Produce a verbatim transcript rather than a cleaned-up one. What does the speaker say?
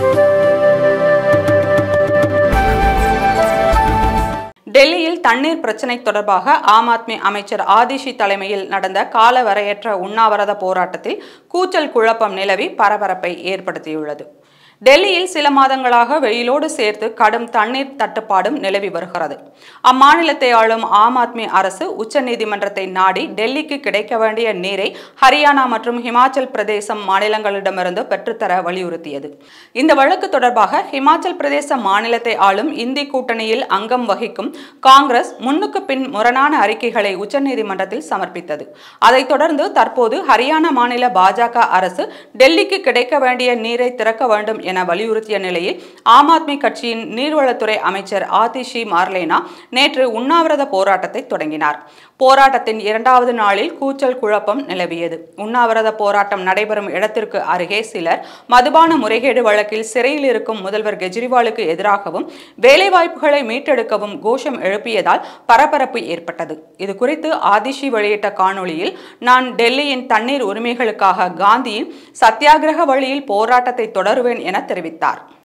டெல்லியில் தண்ணீர் பிரச்சினை தொடர்பாக ஆம் ஆத்மி அமைச்சர் ஆதிஷி தலைமையில் நடந்த காலவரையற்ற உண்ணாவிரத போராட்டத்தில் கூச்சல் குழப்பம் நிலவி பரபரப்பை ஏற்படுத்தியுள்ளது. டெல்லியில் சில மாதங்களாக வெயிலோடு சேர்த்து கடும் தண்ணீர் தட்டுப்பாடும் நிலவி வருகிறது. அம்மாநிலத்தை ஆளும் ஆம் ஆத்மி அரசு உச்சநீதிமன்றத்தை நாடி டெல்லிக்கு கிடைக்க வேண்டிய நீரை ஹரியானா மற்றும் ஹிமாச்சல் பிரதேசம் மாநிலங்களிடமிருந்து பெற்றுத்தர வலியுறுத்தியது. இந்த வழக்கு தொடர்பாக ஹிமாச்சல் பிரதேச மாநிலத்தை ஆளும் இந்தி கூட்டணியில் அங்கம் வகிக்கும் காங்கிரஸ் முன்னுக்கு பின் முரணான அறிக்கைகளை உச்சநீதிமன்றத்தில் சமர்ப்பித்தது. அதைத் தொடர்ந்து தற்போது ஹரியானா மாநில பாஜக அரசு டெல்லிக்கு கிடைக்க வேண்டிய நீரை திறக்க வேண்டும் என வலியுறுத்திய நிலையில் ஆம் ஆத்மி கட்சியின் நீர்வளத்துறை அமைச்சர் ஆதிஷி மார்லேனா நேற்று உண்ணாவிரத போராட்டத்தை தொடங்கினார். போராட்டத்தின் இரண்டாவது நாளில் கூச்சல் குழப்பம் நிலவியது. உண்ணாவிரத போராட்டம் நடைபெறும் இடத்திற்கு அருகே சிலர் மதுபான முறைகேடு வழக்கில் சிறையில் இருக்கும் முதல்வர் கெஜ்ரிவாலுக்கு எதிராகவும் வேலைவாய்ப்புகளை மீட்டெடுக்கவும் கோஷம் எழுப்பியதால் பரபரப்பு ஏற்பட்டது. இது குறித்து ஆதிஷி வெளியிட்ட காணொளியில், நான் டெல்லியின் தண்ணீர் உரிமைகளுக்காக காந்தியின் சத்தியாகிரக வழியில் போராட்டத்தை தொடருவேன் என தெரிவித்தார்.